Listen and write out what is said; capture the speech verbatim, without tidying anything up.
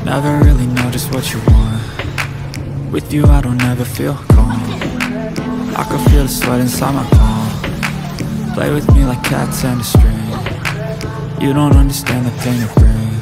Never really know just what you want. With you I don't ever feel calm. I can feel the sweat inside my palm. Play with me like cats and a string. You don't understand the pain it brings.